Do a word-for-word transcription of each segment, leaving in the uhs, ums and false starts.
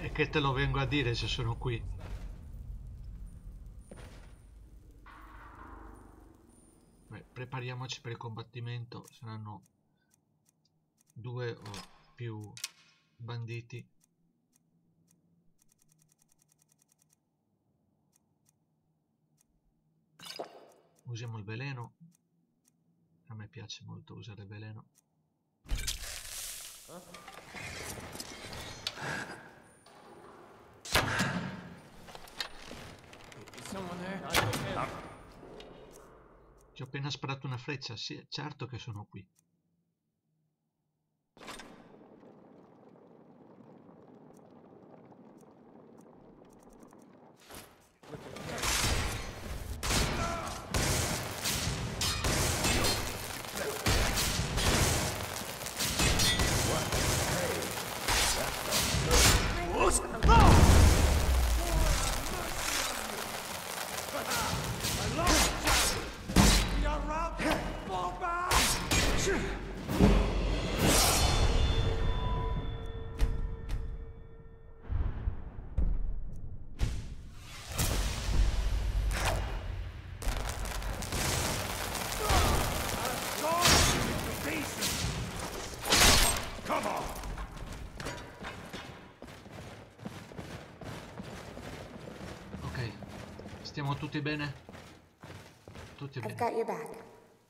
E che te lo vengo a dire se sono qui. Beh, prepariamoci per il combattimento, saranno due o più banditi. Usiamo il veleno. A me piace molto usare il veleno. Ti ho appena sparato una freccia, sì, certo che sono qui. Ok, stiamo tutti bene? Tutti I've bene. got your back.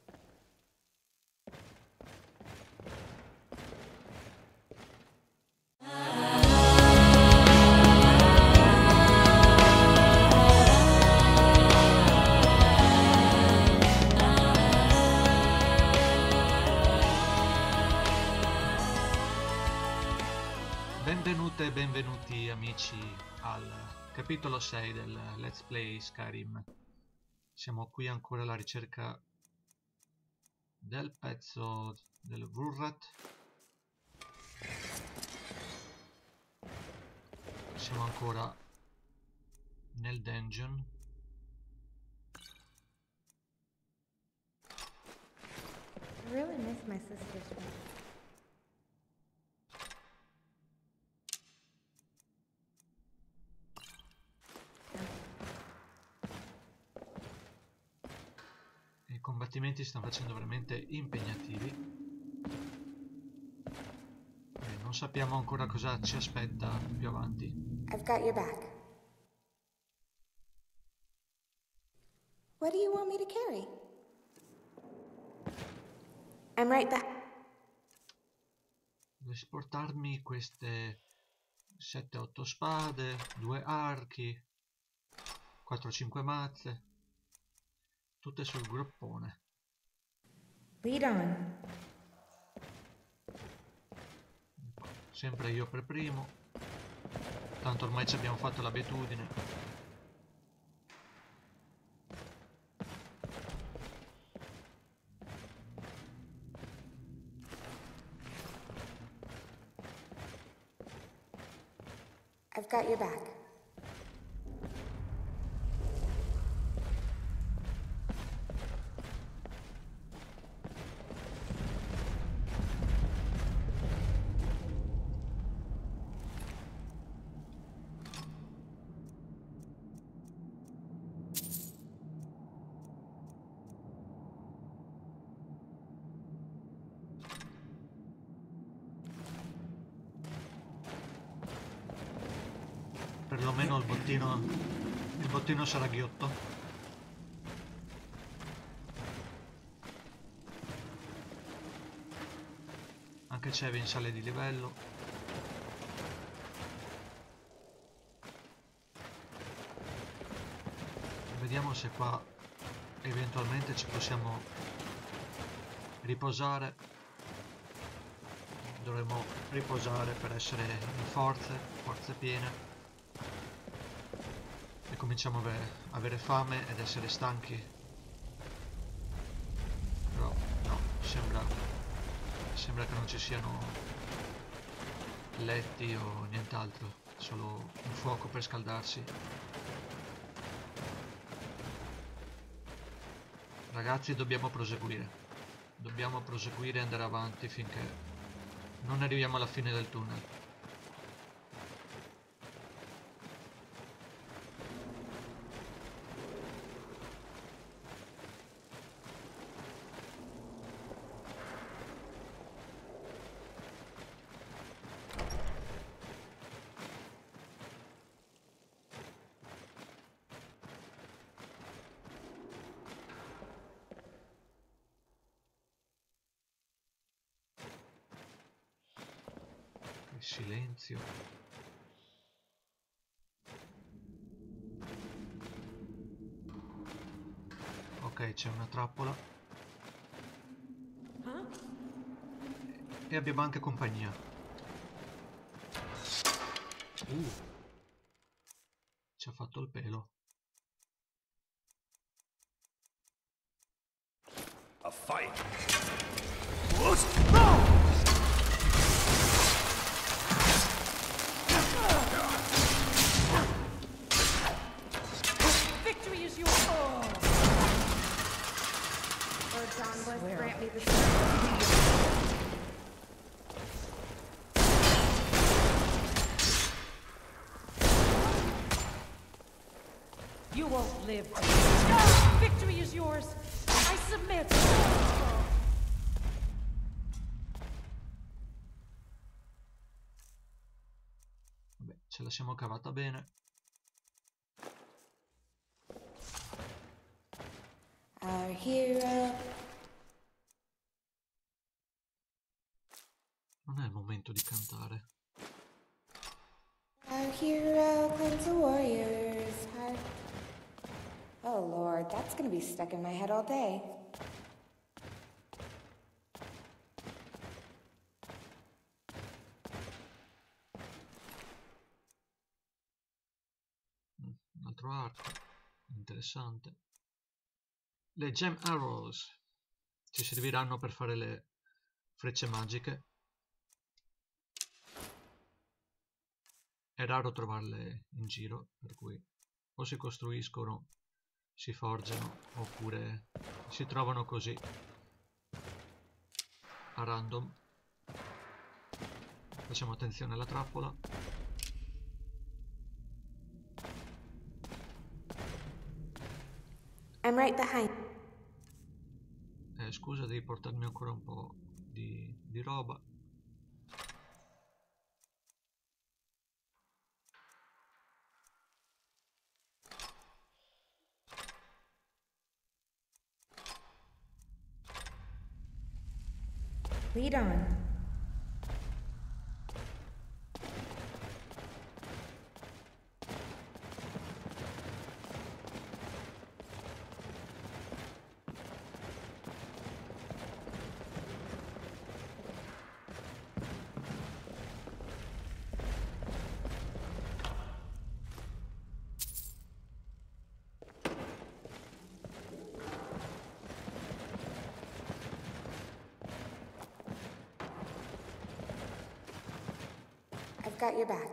Benvenute e benvenuti amici al capitolo sei del Let's Play Skyrim. Siamo qui ancora alla ricerca del pezzo del Vurrat. Siamo ancora nel dungeon. I really miss my sister's room. I combattimenti stanno facendo veramente impegnativi. E non sappiamo ancora cosa ci aspetta più avanti. I've got your back. What do you want me to carry? I'm right back. Dovessi portarmi queste sette otto spade, due archi, quattro cinque mazze, tutte sul groppone. Lead on. Sempre io per primo, tanto ormai ci abbiamo fatto l'abitudine. I've got your back. Perlomeno il bottino, il bottino sarà ghiotto. Anche Cevin sale di livello. Vediamo se qua eventualmente ci possiamo riposare. Dovremmo riposare per essere in forze, forze piene. E cominciamo a avere, avere fame ed essere stanchi. Però no, sembra, sembra che non ci siano letti o nient'altro, solo un fuoco per scaldarsi. Ragazzi, dobbiamo proseguire. Dobbiamo proseguire e andare avanti finché non arriviamo alla fine del tunnel. silenzio. Ok, c'è una trappola. Huh? E abbiamo anche compagnia. Uh, ci ha fatto il pelo. A fight. Victory is yours. Lord Dawnbless, Swear. grant me the strength. You won't live. Victory is yours. I submit. Vabbè, ce la siamo cavata bene. Our hero. Non è il momento di cantare. Our hero claims a warrior's heart. Oh lord, that's gonna be stuck in my head all day. Mm, un altro arco. Interessante. Le Gem Arrows ci serviranno per fare le frecce magiche. È raro trovarle in giro, per cui o si costruiscono, si forgiano, oppure si trovano così a random. Facciamo attenzione alla trappola. I'm right behind. Eh, scusa, devi portarmi ancora un po' di, di roba. Lead on. I've got your back.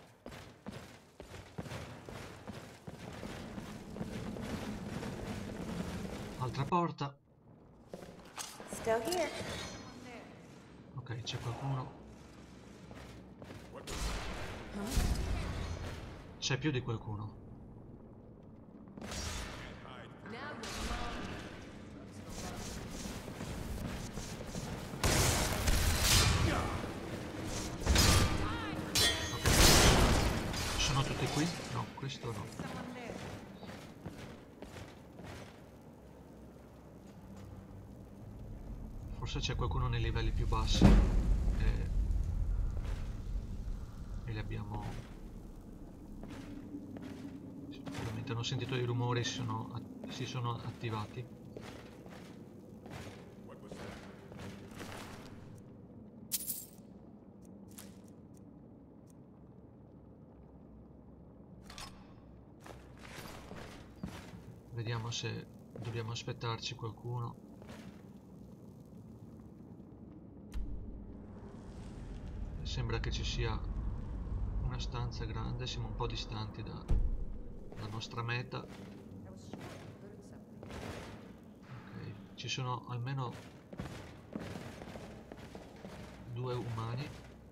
Altra porta. Still here. Ok, c'è qualcuno. C'è più di qualcuno. Sono tutti qui? No, questo no. Forse c'è qualcuno nei livelli più bassi e, e li abbiamo... Sicuramente hanno sentito i rumori e si sono, si sono attivati. Vediamo se dobbiamo aspettarci qualcuno. Sembra che ci sia una stanza grande, siamo un po' distanti da, dalla nostra meta. Ok, ci sono almeno due umani.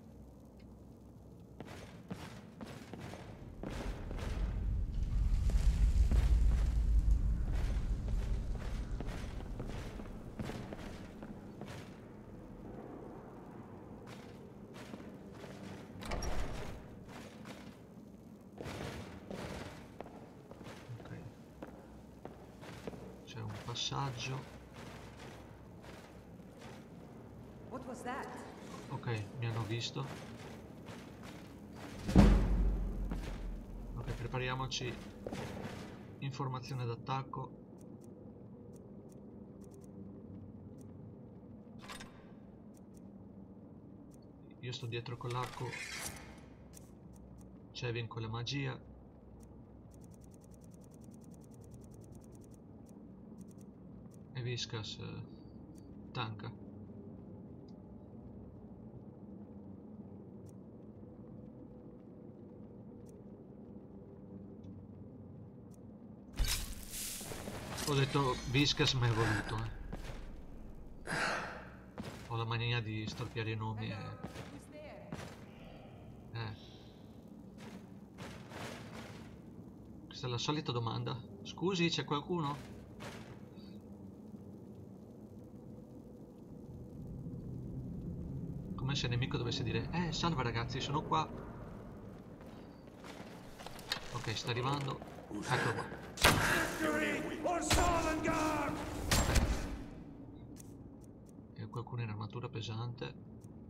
C'è un passaggio. What was that? Ok, mi hanno visto. prepariamoci informazione d'attacco. Io sto dietro con l'arco, Cevin con la magia. E Viscas eh, tanka. Ho detto Viscas ma è voluto, eh. Ho la mania di storpiare i nomi e... Eh. Questa è la solita domanda. Scusi, c'è qualcuno? Come se il nemico dovesse dire: Eh, salve ragazzi, sono qua. Ok, sta arrivando. Eccolo qua. E qualcuno in armatura pesante.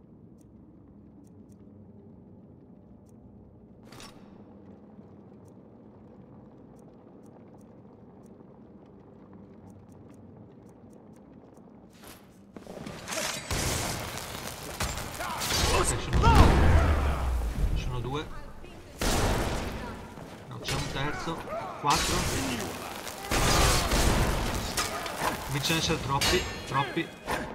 Ok, sono due. Sono due. No, c'è un terzo. Quattro. Cominciano ad essere troppi. Troppi.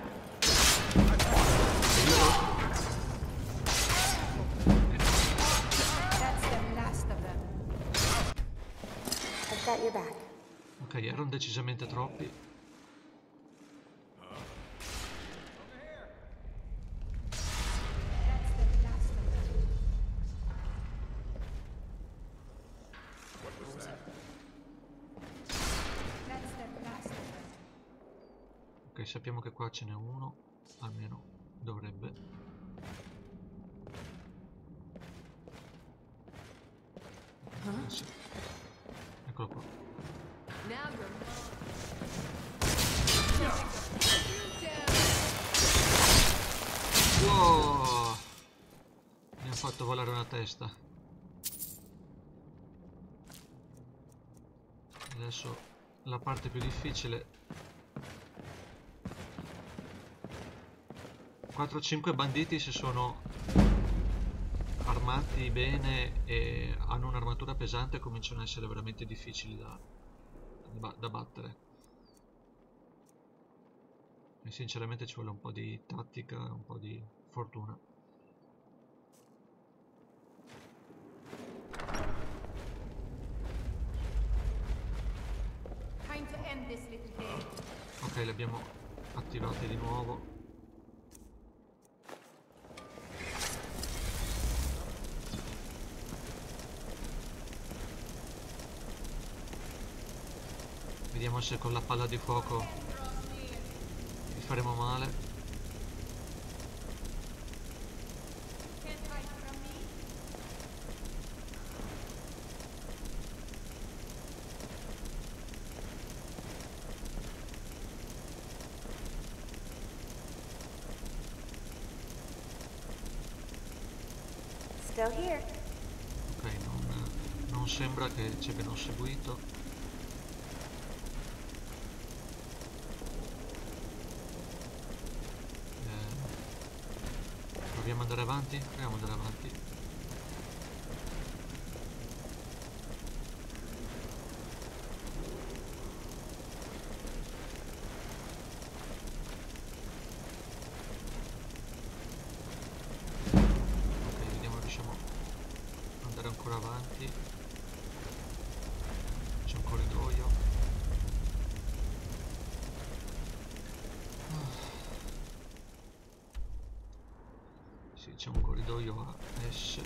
Got your back. Ok, erano decisamente troppi. Ok, sappiamo che qua ce n'è uno, almeno dovrebbe. Huh? Sì. Eccolo qua. Wow! Mi ha fatto volare una testa. Adesso la parte più difficile. quattro cinque banditi, se sono armati bene e hanno un'armatura pesante, cominciano a essere veramente difficili da, da battere. E sinceramente ci vuole un po' di tattica e un po' di fortuna. Ok, li abbiamo attivati di nuovo. Vediamo se con la palla di fuoco li faremo male. Still here. Ok, non, non sembra che ci abbiano seguito. Proviamo ad andare avanti? Proviamo ad andare avanti. Ok, vediamo se riusciamo ad andare ancora avanti. C'è un corridoio. Sì, c'è un corridoio a S.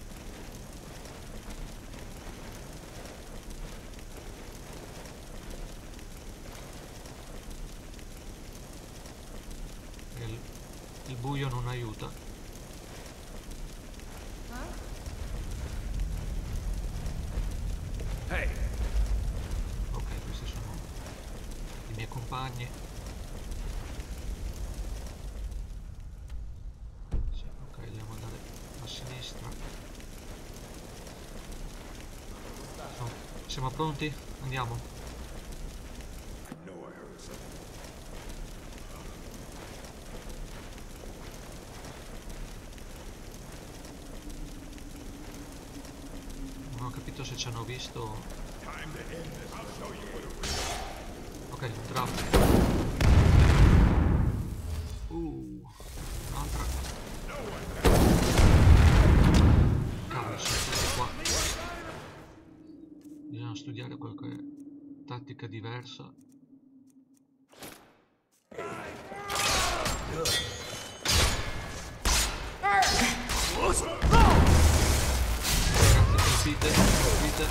Il, il buio non aiuta. Hey. Ok, questi sono i miei compagni. Sì, ok, dobbiamo andare a sinistra. Sono Siamo pronti? Andiamo. Non ho capito se ci hanno visto. Ok, un trap. Uh, un'altra. Cavolo, sono tutti qua. Bisogna studiare qualche tattica diversa. Ragazzi, colpite, colpite.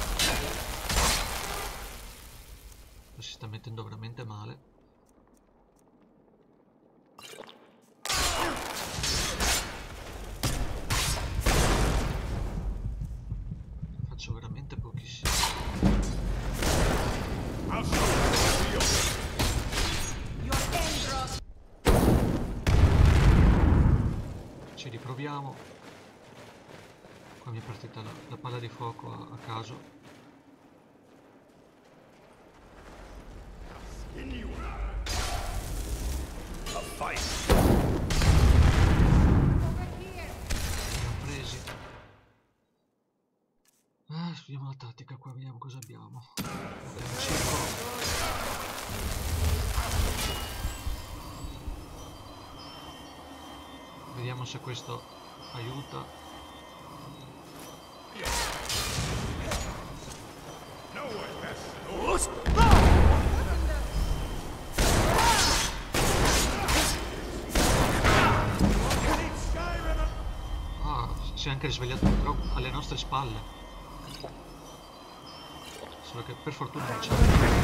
Si sta mettendo veramente male. Faccio veramente pochissimo. Ci riproviamo. Qua mi è partita la, la palla di fuoco a, a caso. Abbiamo presi. Ah, studiamo la tattica qua, vediamo cosa abbiamo. Abbiamo cinque. Vediamo se questo aiuta. Ah, si è anche risvegliato un drop alle nostre spalle. Solo che per fortuna non c'è.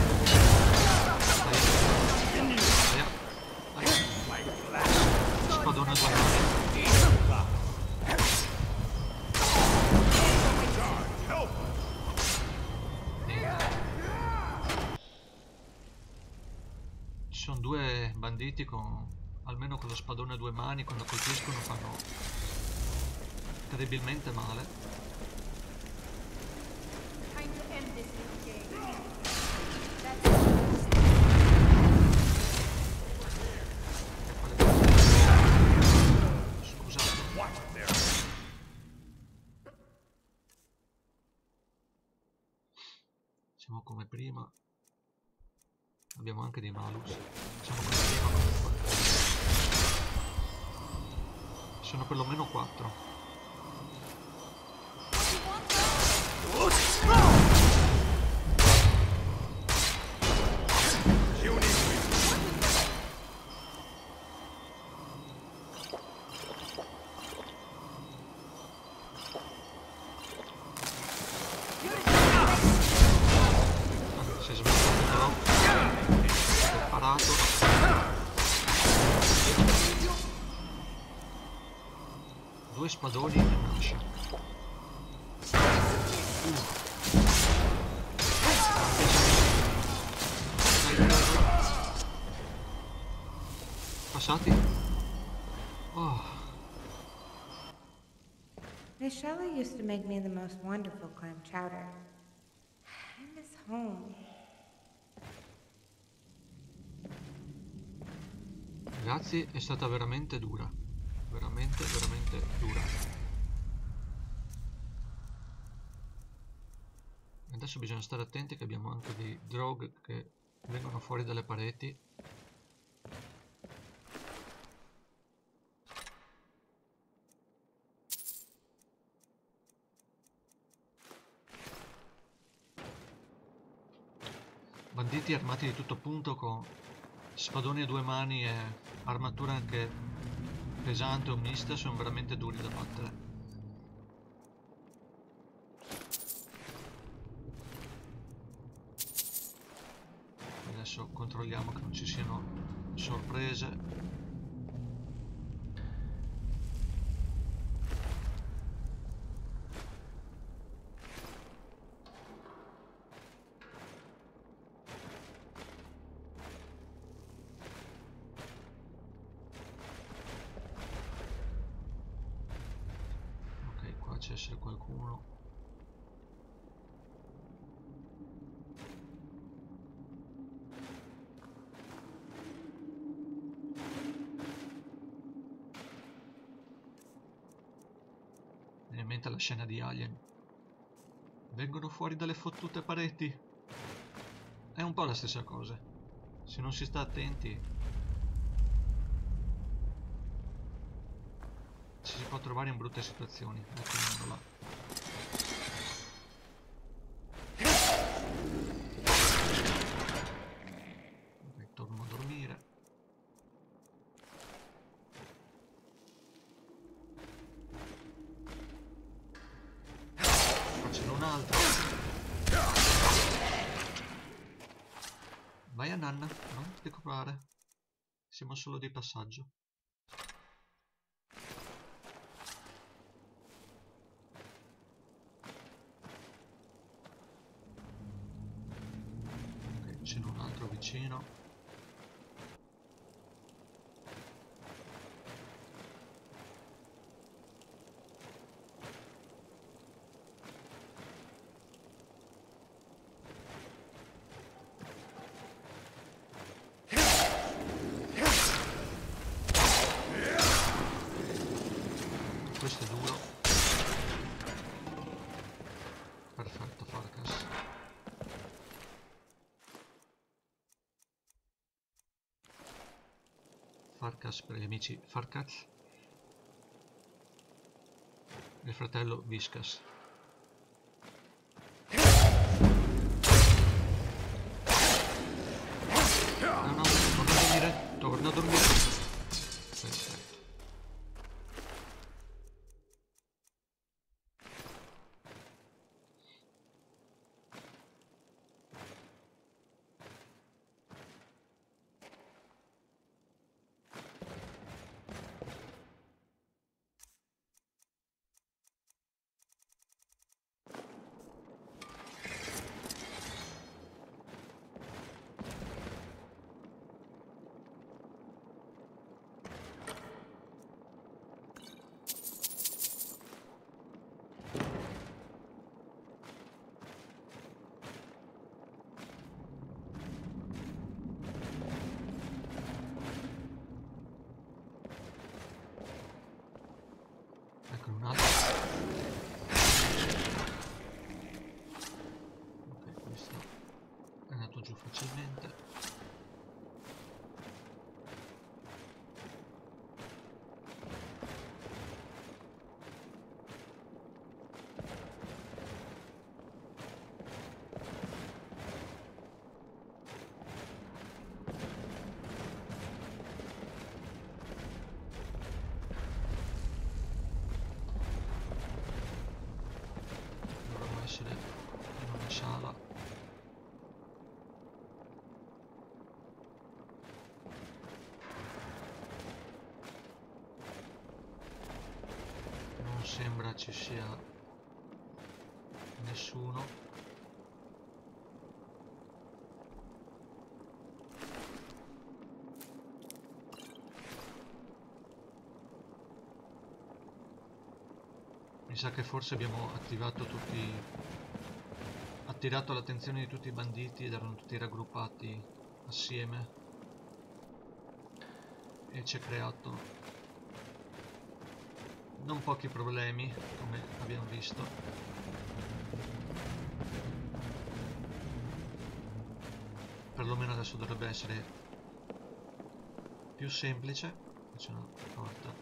Spadone a due mani. Ci sono due banditi con almeno con lo spadone a due mani, quando colpiscono fanno terribilmente male. Siamo come prima. Abbiamo anche dei malus. Siamo come prima comunque. Sono perlomeno quattro. Si è smesso però. Parato. Due spadoni e nasce. Uh. Passati. Oh. Miss Shelley used to make me the most wonderful clam chowder. I miss home. Ragazzi, è stata veramente dura. Veramente, veramente dura. Adesso bisogna stare attenti che abbiamo anche dei drog che vengono fuori dalle pareti. Banditi armati di tutto punto con spadoni a due mani e armatura anche pesante o mista sono veramente duri da battere. Adesso controlliamo che non ci siano sorprese. Ok, qua c'è essere qualcuno. in mente la scena di Alien. Vengono fuori dalle fottute pareti. È un po' la stessa cosa. Se non si sta attenti ci si può trovare in brutte situazioni. Mettiamolo là. Ok, torno a dormire. Faccio un altro. Vai a nanna, non ti preoccupare. Siamo solo di passaggio. Ok, c'è un altro vicino. Questo è duro. Perfetto, Farkas. Farkas per gli amici Farkas. Il fratello Viscas. No, no, torna a dormire, torna a dormire. Perfetto. Ecco un altro. Ok, questo è andato giù facilmente. In una sala. Non sembra ci sia nessuno. Mi sa che forse abbiamo attivato tutti, attirato l'attenzione di tutti i banditi ed erano tutti raggruppati assieme e ci ha creato non pochi problemi, come abbiamo visto. Perlomeno adesso dovrebbe essere più semplice. C'è una porta.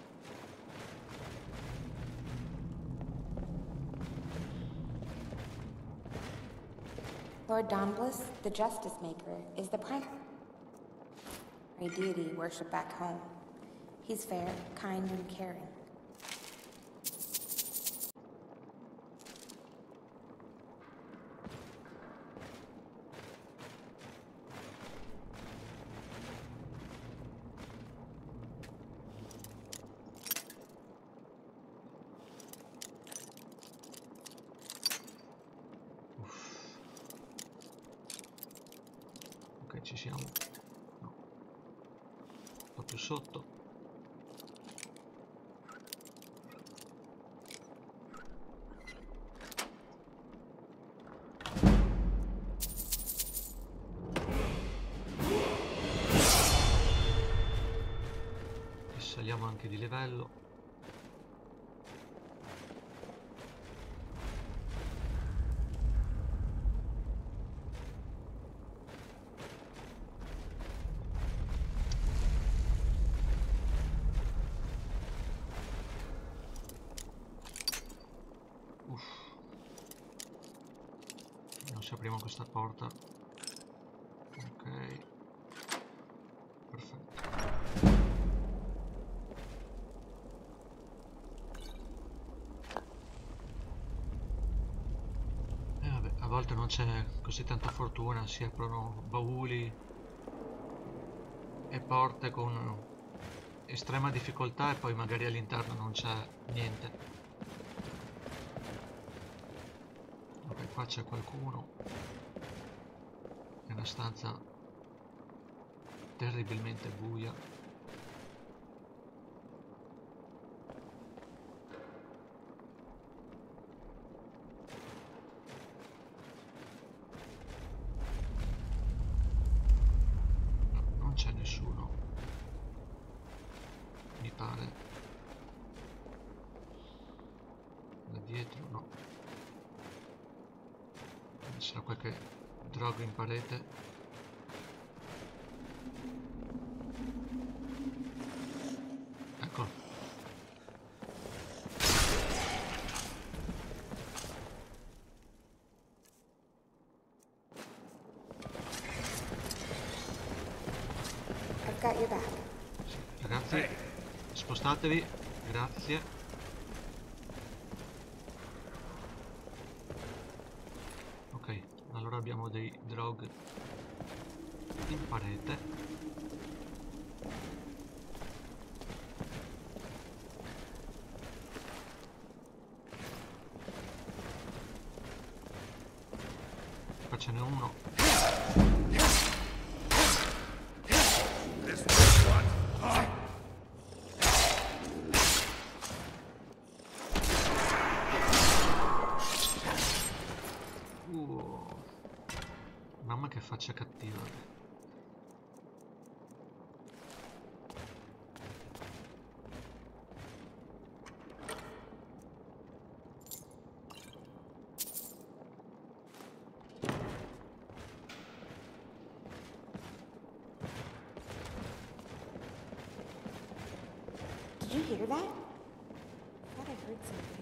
Lord Dawnbliss, the Justice Maker, is the primary deity worshipped back home. He's fair, kind, and caring. Ok, ci siamo. No. Un po' più sotto. E saliamo anche di livello. vediamo se apriamo questa porta. Ok, perfetto. E vabbè, a volte non c'è così tanta fortuna, si aprono bauli e porte con estrema difficoltà e poi magari all'interno non c'è niente. Ok, qua c'è qualcuno. È una stanza terribilmente buia. No, non c'è nessuno. Mi pare. Da dietro no. C'è qualche droga in parete. Ecco. I've got your back. Sì, ragazzi, spostatevi, grazie. Ok, allora abbiamo dei drog in parete. Qua ce n'è uno. Uh, mamma che faccia cattiva. Did you hear that? I thought I heard something.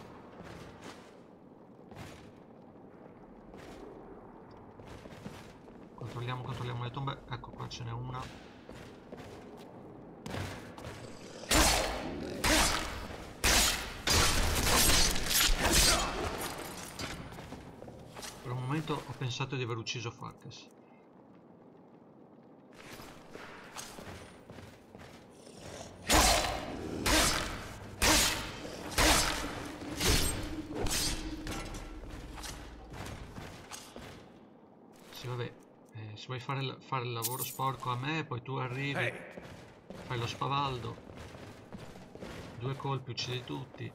Controlliamo, controlliamo le tombe. Ecco, qua ce n'è una. Per un momento ho pensato di aver ucciso Farkas. Sì, vabbè. Eh, se vuoi fare il, fare il lavoro sporco a me, poi tu arrivi, fai lo spavaldo, due colpi, uccidi tutti.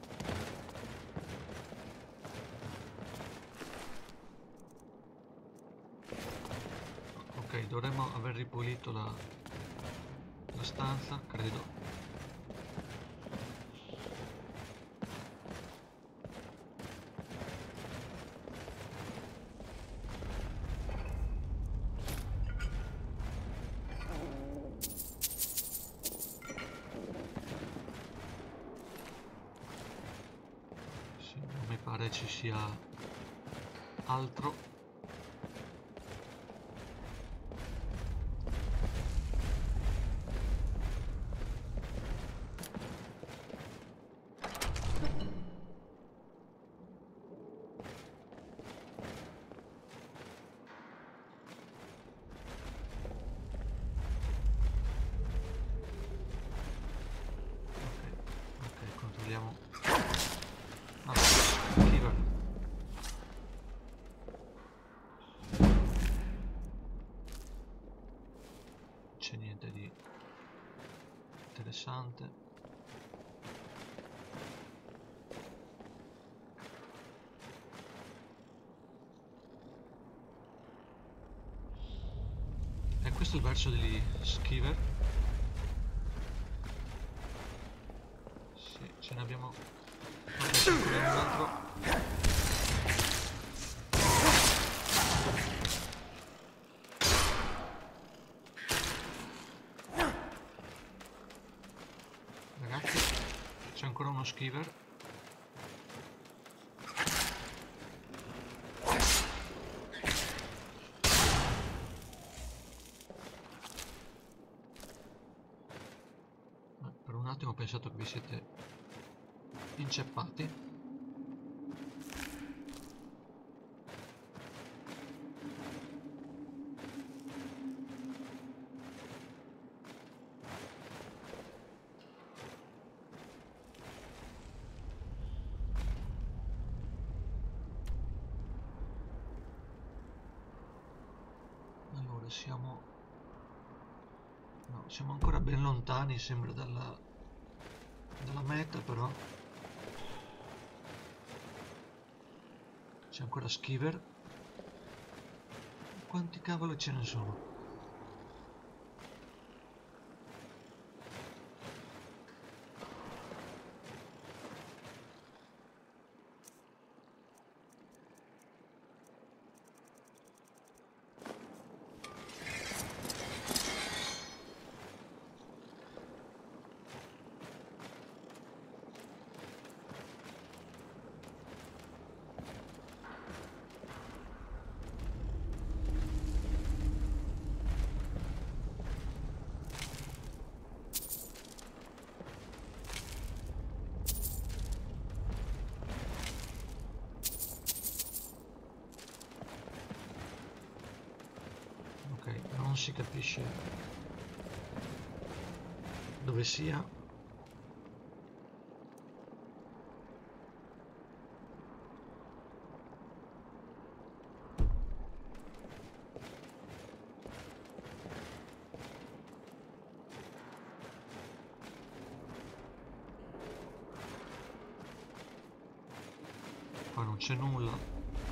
Ok, dovremmo aver ripulito la, la stanza, credo. Pare ci sia altro. Ok, ok, controlliamo. Ah, Kiva. C'è niente di interessante. E questo è il verso degli Skiver. Sì, ce ne abbiamo. Ok, ce ne abbiamo un altro. Ragazzi, c'è ancora uno Skiver. pensato che vi siete inceppati. Allora siamo no, siamo ancora ben lontani, sembra, dalla dalla meta, però c'è ancora Skiver. Quanti cavolo ce ne sono? Non si capisce dove sia. Qua non c'è nulla.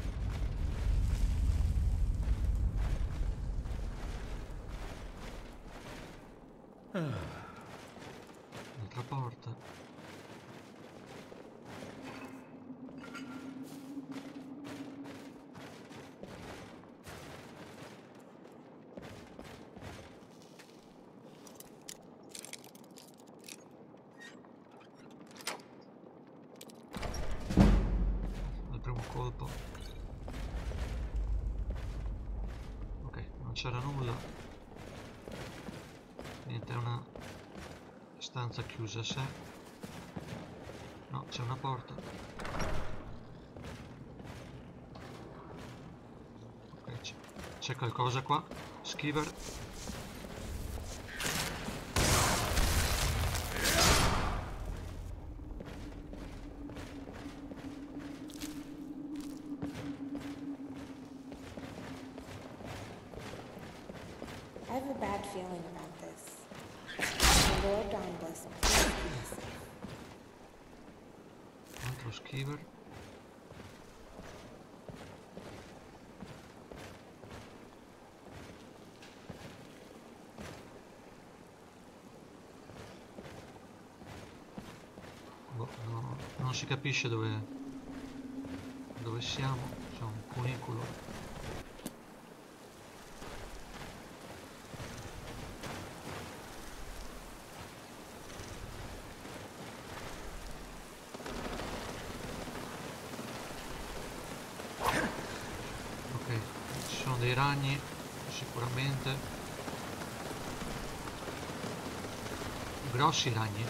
Un'altra porta. Al primo colpo. Ok, non c'era nulla. Niente, è una stanza chiusa a sé. No, c'è una porta. Ok, c'è qualcosa qua. Skiver. I have a bad feeling about this. The Lord Dawnbless, please keep us safe. Altro Skiver. Boh, no, non si capisce dove dove siamo. C'è un cunicolo. Dei ragni sicuramente, grossi ragni.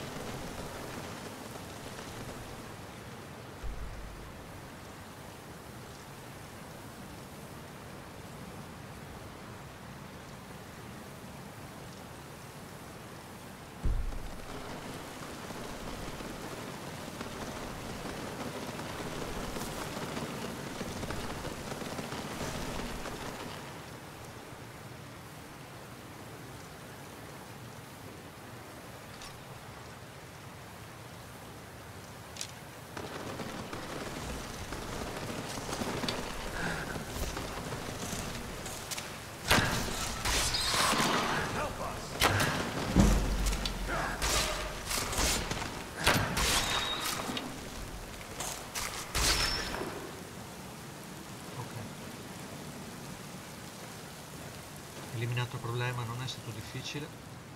Eliminato il problema, non è stato difficile.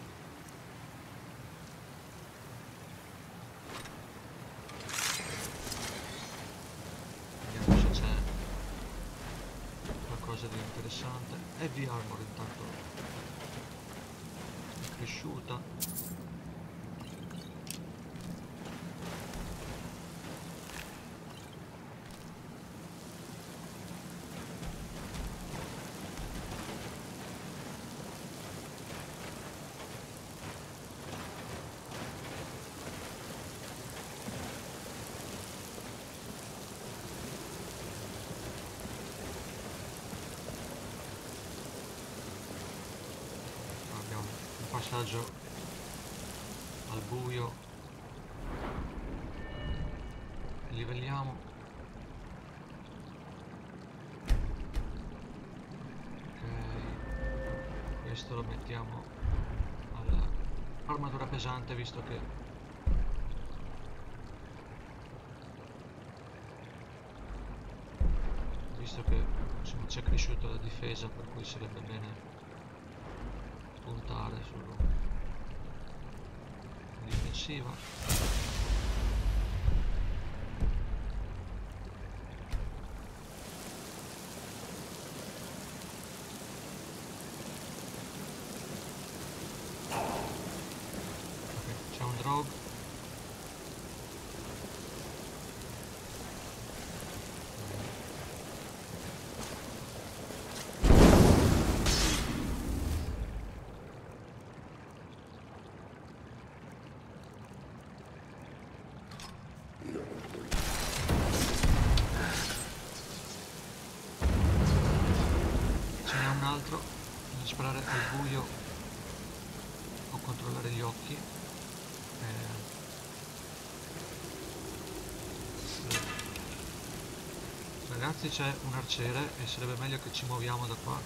Vediamo se c'è qualcosa di interessante. Heavy armor intanto è cresciuta. passaggio al buio. Livelliamo. Ok, questo lo mettiamo all'armatura pesante, visto che visto che insomma c'è cresciuta la difesa, per cui sarebbe bene puntare sulla difensiva. Altro, bisogna sparare al buio o controllare gli occhi. Eh, ragazzi, c'è un arciere e sarebbe meglio che ci muoviamo da qua.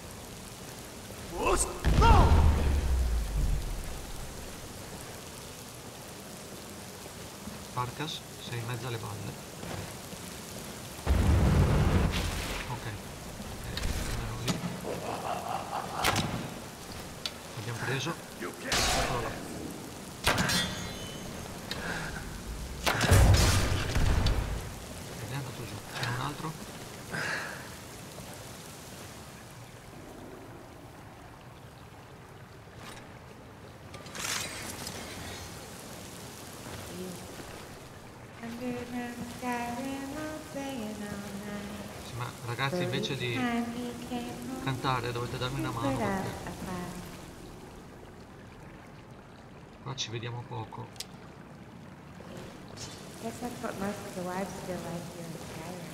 Farkas, sei in mezzo alle balle. Ok. Abbiamo preso. Eccolo. Ed è andato giù. C'è un altro. Sì, ma ragazzi, invece di cantare dovete darmi una mano, perché qua ci vediamo poco. Guess that's what most of the wives feel like here in Skyrim.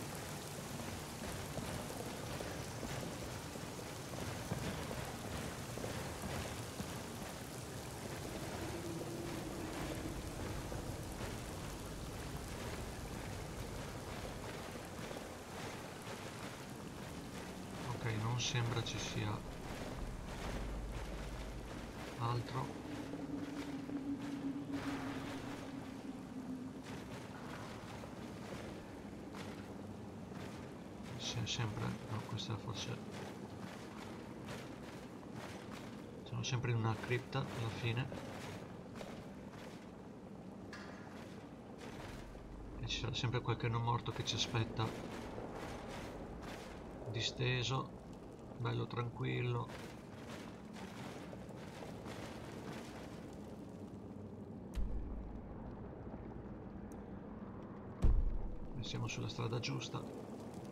Ok, non sembra ci sia altro. C'è sempre, no, questa forse sono sempre in una cripta alla fine e ci sarà sempre qualche non morto che ci aspetta disteso, bello tranquillo. E siamo sulla strada giusta.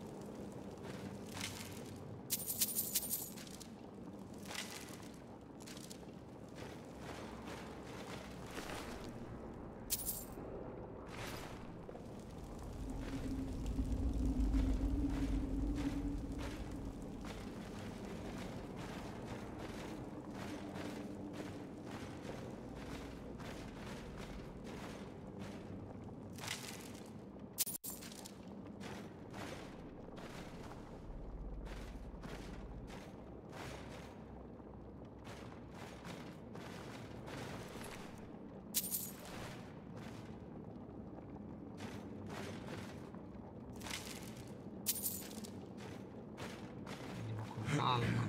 Calma.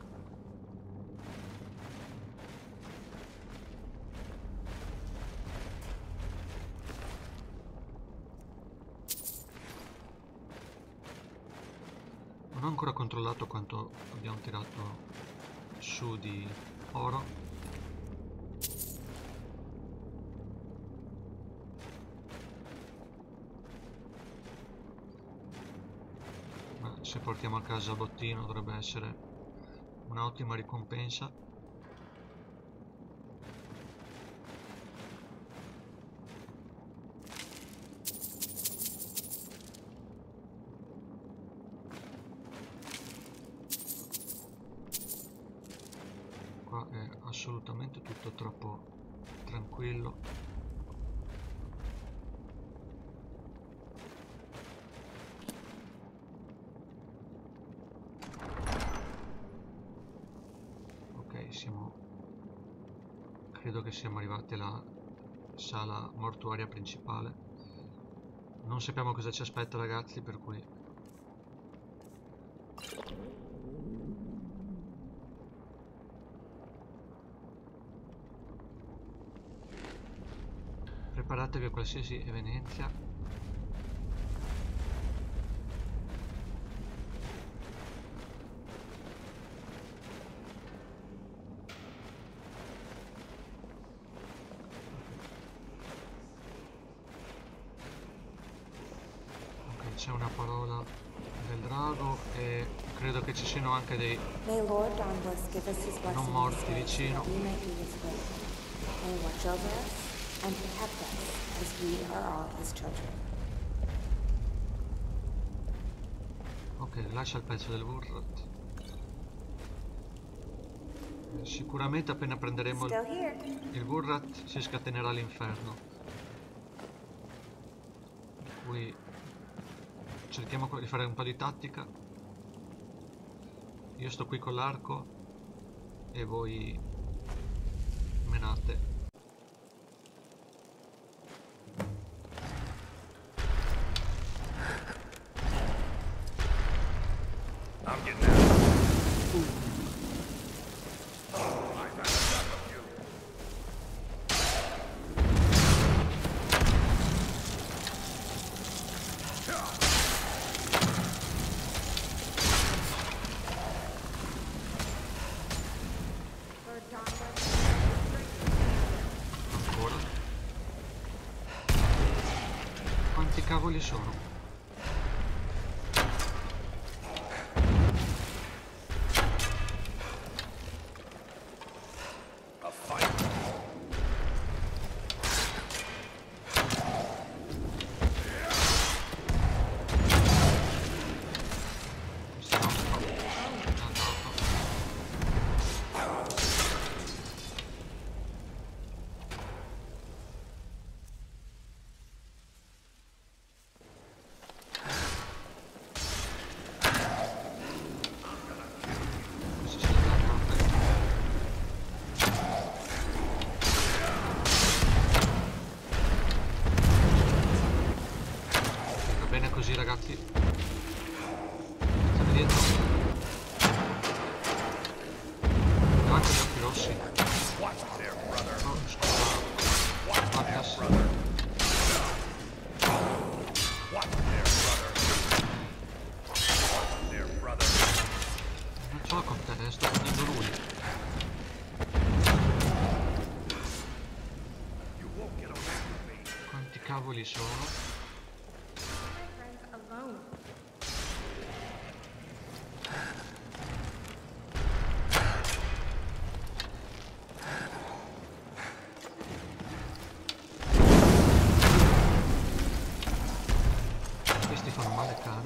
Non ho ancora controllato quanto abbiamo tirato su di oro. Ma se portiamo a casa bottino dovrebbe essere un'ottima ricompensa. assolutamente tutto troppo tranquillo. Ok, siamo... credo che siamo arrivati alla sala mortuaria principale. Non sappiamo cosa ci aspetta, ragazzi, per cui... preparatevi a qualsiasi evenienza. Ok, c'è una parola del drago e credo che ci siano anche dei May Lord Dawnbless give us his blessing non morti this day, so vicino. that we may do his will. May he watch over us and protect us as we are all his children. Ok, lascia il pezzo del Wurrat. Sicuramente appena prenderemo Still il, here. il Wurrat si scatenerà l'inferno. Per cui cerchiamo di fare un po' di tattica. Io sto qui con l'arco e voi menate. I'm getting out. I've had enough of you. Lord Dawnbless. Ancora. Quanti cavoli sono? A fight. Questo è un po'. Questo si sta va bene così, ragazzi. State dietro. Davanti agli occhi rossi. Watch there, brother. Oh, scusa. Watch Magnus. there, brother. Watch there, brother. Watch there, brother. Non ce l'ho con te, sto prendendo lui. You won't get away with me. Quanti cavoli sono? My friends alone. Questi fanno male cane.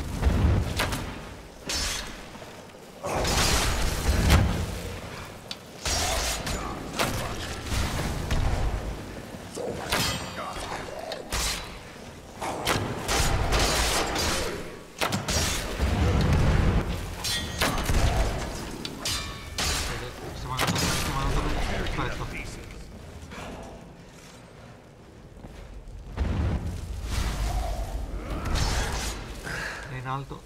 Stiamo andando, stiamo andando bene. Perfetto. Pieces. È in alto.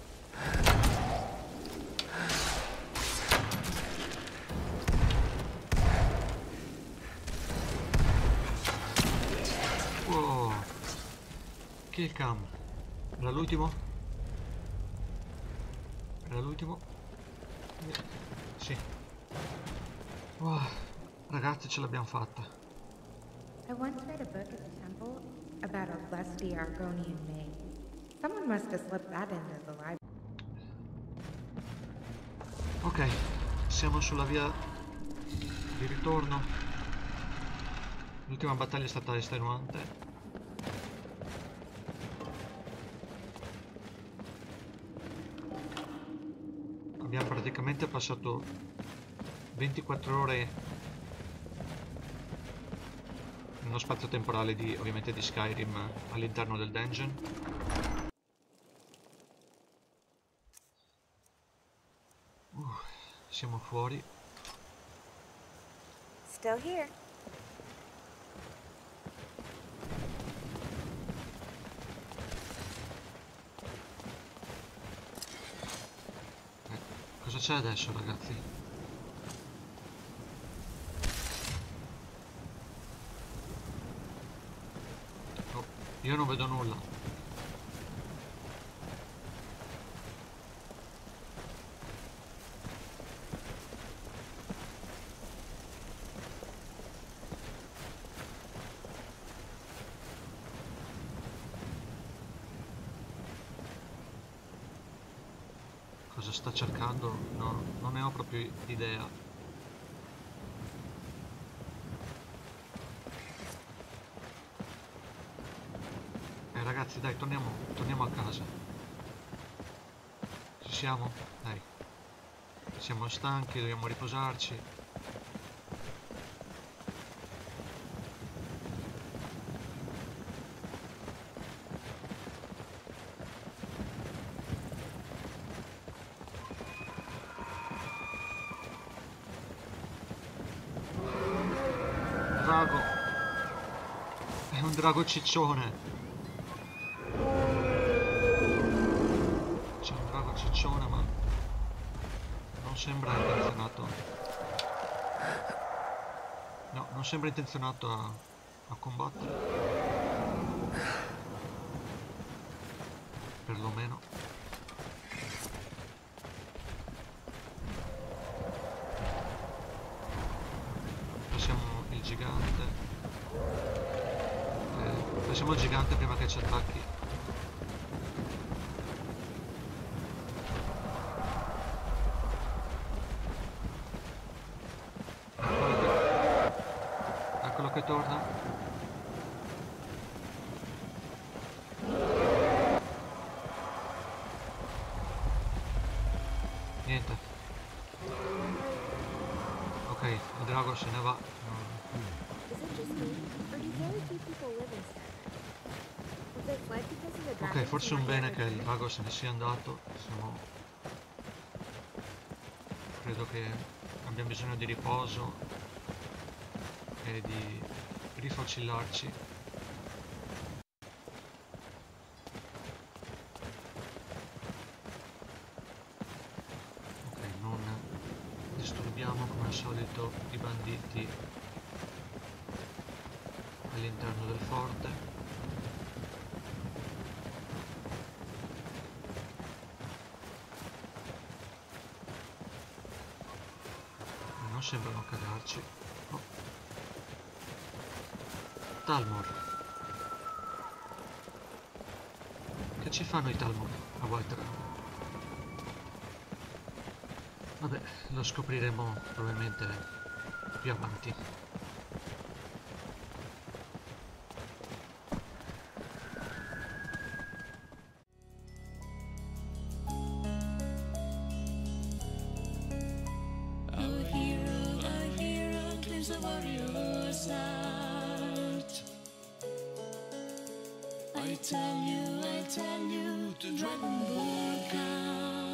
Wow. Kill cam. Era l'ultimo? Era l'ultimo? Sì. Wow. Ragazzi, ce l'abbiamo fatta. I once read a book at the temple about a lusty Argonian maid. Someone must have slipped that into the library. Ok, siamo sulla via di ritorno. L'ultima battaglia è stata estenuante. Abbiamo praticamente passato ventiquattro ore uno spazio temporale di, ovviamente, di Skyrim all'interno del dungeon. Uh, siamo fuori. Still here. Eh, cosa c'è adesso, ragazzi? Oh, io non vedo nulla. Cosa sta cercando? No, non ne ho proprio idea. Eh ragazzi, dai, torniamo, torniamo a casa. Ci siamo? Dai. Siamo stanchi, dobbiamo riposarci. Drago. È un drago ciccione. C'è un drago ciccione, ma non sembra intenzionato. No, non sembra intenzionato a, a combattere. Perlomeno. Passiamo il gigante. Eh, passiamo il gigante prima che ci attacchi. Eccolo che, eccolo che torna. Niente. Ok, il drago se ne va. Is it just me, or do very few people live in Skyrim? Have they fled because of the Ok, dragons forse who un might bene never che il come? drago se ne sia andato. Siamo... Credo che abbiamo bisogno di riposo e di rifocillarci. Ok, non disturbiamo come al solito i banditi all'interno del forte. Non sembrano cagarci. Oh. Talmor. Che ci fanno i Talmor a Whiterun? Vabbè, lo scopriremo probabilmente più avanti. Our hero, our hero clears the warriors out. I tell you, I tell you, the dragon will come.